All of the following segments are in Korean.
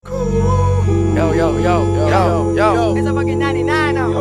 Yo, yo, yo, yo, yo. It's a fucking 99 now.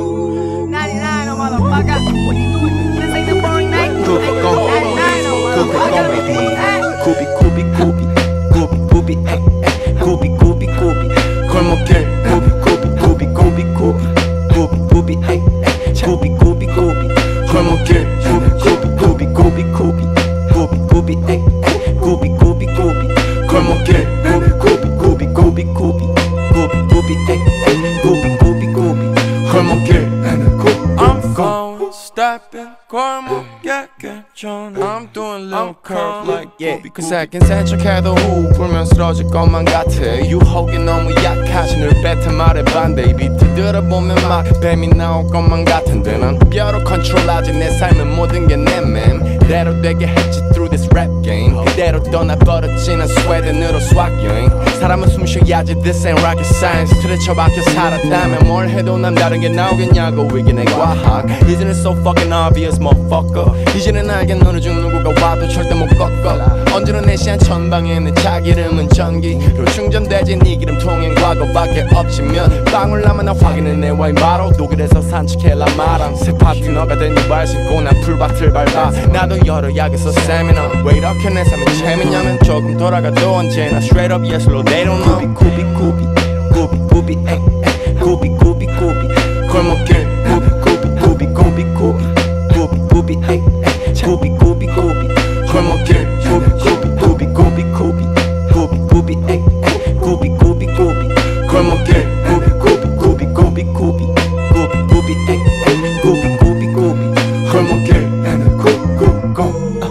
99 now, motherfucker. What you doing? This ain't the boring night. 99 now, motherfucker. Goopy, goopy, goopy, goopy, goopy, ay, ay, goopy, goopy, goopy. 골목길, goopy, goopy, goopy, goopy, goopy, goopy, goopy, ay, ay, goopy, goopy, goopy. 골목길, goopy, goopy, goopy, goopy, goopy, goopy, goopy, ay, ay, goopy, goopy, goopy. 골목길, goopy, goopy, goopy, goopy, goopy, goopy, goopy, ay, ay, goopy, goopy, goopy. 골목길, I'm phone stepping, 골목길 개천. I'm doing little curve like yeah. 그 새끼 센척해도 후 불면 쓰러질 것만 같아. 유혹이 너무 약하지 늘 뱉은 말에 반대. 이 비트 들어보면 막 뱀이 나올 것만 같은데 난 뼈로 컨트롤하지 내 삶의 모든 게 내 맘대로 되게 했지 through this rap game. 그대로 떠나버렸지 난 스웨덴으로 수학 여행. 사람은 숨 쉬어야지 this ain't rocket science. 틀에 처박혀 살았다면 뭘 해도 난 다른 게 나오겠냐고 이게 내 과학. 이제는 so fucking obvious motherfucker. 이제는 알게 너는 중 누구가 와도 절대 못 꺾어. 언제나 내 시한 천방에 내 자기 이름은 전기로 충전되지 네 기름 통행 과거밖에 없지면 방울 남아 나 확인해 와인 바로 독일에서 산책해라 마랑 새 파트너가 된 이발 신고 난 풀밭을 밟아. 나도 여러 약에서 세미나 왜 이렇게 내 삶이 재밌냐면 조금 돌아가도 언제나 straight up 예술로 they don't know. 고비, 고비, 고비, 고비, 고비, ay, ay, 고비, 고비, 고비. 골목길, 고비, 고비, 고비, 고비, 고비, 고비, 고비, ay, ay, 고비, 고비, 고비. 골목길, 고비, 고비, 고비, 고비, 고비, 고비, 고비, ay, ay, 고비, 고비, 고비. 골목길, 고비, 고비, 고비, 고비, 고비, 고비, 고비, ay, ay, 고비, 고비, 고비. 골목길, 나는 고고고.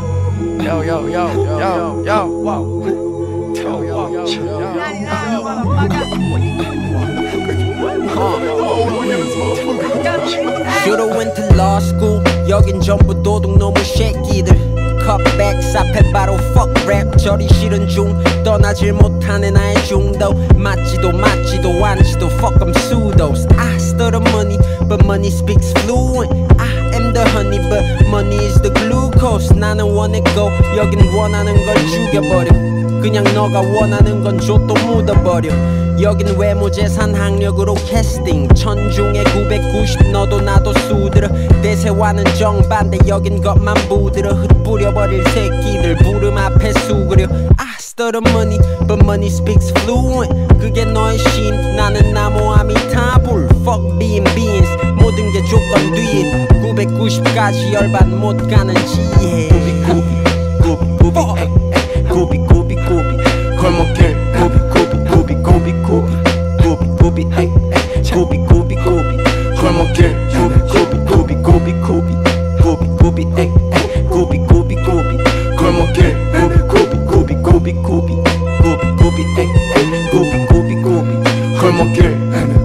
Yo, yo, yo, yo, yo, wow. Yo, yo, yo, yo, 99 now, motherfucker. What you doing? Should've went to law school. 여긴 전부 도둑놈의 새끼들. 컵백스 앞에 바로 fuck rap. 저리 싫은 중 떠나질 못하네 나의 중도. 맞지도 않지도 fuck I'm pseudos. I stutter money but money speaks fluent. I am the honey but money is the glucose. 나는 원했고 여긴 원하는 걸 죽여버려. 그냥 너가 원하는 건 줘 또 묻어버려. 여긴 외모 재산 학력으로 캐스팅. 1000중에 990 너도 나도 수들어. 대세와는 정반대 여긴 것만 부드러. 흩뿌려버릴 새끼들 부름 앞에 수그려. I stutter money but money speaks fluent. 그게 너의 신 나는 나무아미 타불. Fuck being beans 모든 게 조건 뒤에 990까지 열반 못 가는 지혜. 고비, 고비, ay, ay, 고비, 고비, 고비. 골목길, 고비, 고비, 고비, 고비, 고비, 고비, 고비, ay, ay, 고비, 고비, 고비. 골목길, 고비, 고비, 고비, 고비, 고비, 고비, 고비, ay, ay, 고비, 고비, 고비. 골목길, 고비, 고비, 고비, 고비, 고비, 고비, 고비, ay, ay, 고비, 고비, 고비. 골목길.